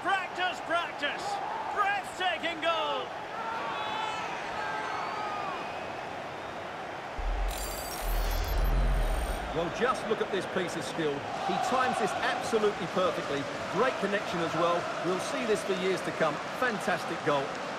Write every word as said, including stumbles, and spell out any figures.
Practice, practice. Breathtaking goal. Well, just look at this piece of skill. He times this absolutely perfectly. Great connection as well. We'll see this for years to come. Fantastic goal.